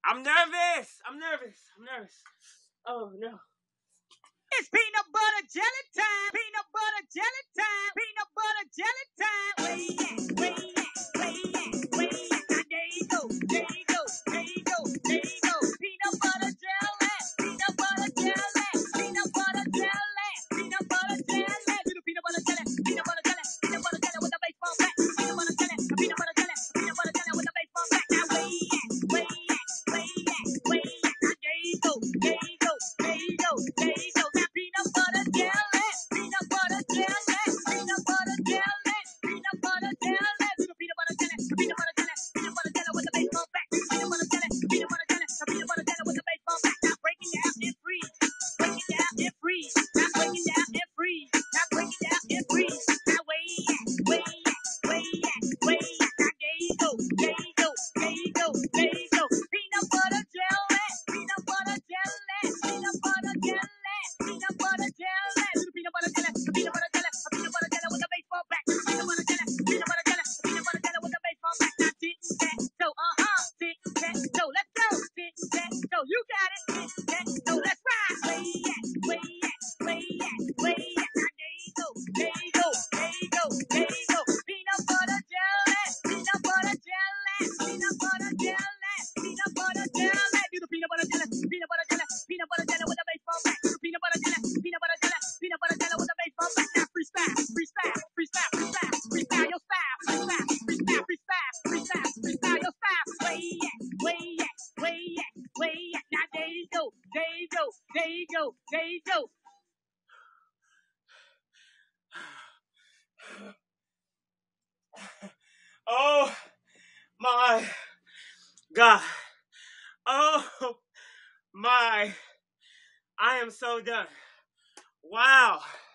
I'm nervous. I'm nervous. I'm nervous. Oh no. It's peanut butter jelly time. Peanut butter jelly time. Peanut butter jelly time. Where you at? Where you at? Where you at? Where you at? Now there you go. There you go. There you go. There you go. Peanut butter jelly. Peanut butter jelly. Peanut butter jelly. Peanut butter jelly. Do the peanut butter jelly. Peanut butter jelly. Peanut butter jelly with a baseball bat. Peanut butter jelly. Peanut butter jelly. Peanut butter jelly with a baseball bat. Now where you at? Where you at? Where you at? Where you at? Now there you go. There you go. There you go. There you go. Now peanut butter jelly. Peanut butter jelly. Peanut butter jelly. Peanut butter jelly. Do the peanut butter jelly. Peanut butter jelly. Peanut butter jelly with a baseball bat. Peanut butter jelly. Peanut butter jelly. Peanut butter jelly with a baseball bat. Now break it down and freeze. Break it down and freeze. Now break it down and freeze. Now break it down and freeze. Now where you at? Where you at? Where you at? Where you at? Now there you go. There you go. There you go. There you go. Peanut butter jelly. Peanut butter jelly. Peanut butter jelly. Peanut butter jelly. Do the peanut butter jelly. Peanut butter jelly. Peanut butter jelly with a baseball bat. Peanut butter jelly. Peanut butter jelly. Peanut butter jelly with a baseball bat. Now tic tac toe. Tic tac toe. Let's go. Tic tac toe. You got it. Tic tac toe. Let's ride. Where you at? Where you at? Where you at? Where you at? Now there you go. There you go. There you go. There you go. Peanut butter jelly. Peanut butter jelly. Peanut butter jelly. Peanut butter jelly. Do the peanut butter jelly. Peanut butter jelly. Peanut butter jelly with a baseball bat. Do the peanut butter jelly. Peanut butter jelly. Peanut butter jelly with a baseball bat. Now freestyle. Freestyle. Freestyle. Freestyle. Freestyle your style. Freestyle. Freestyle. Freestyle. Freestyle. Freestyle your style. Where you at? Where you at? Where you at? Where you at? Now there you go. There you go. There you go. There you go. Oh my God. Oh my. I am so done. Wow.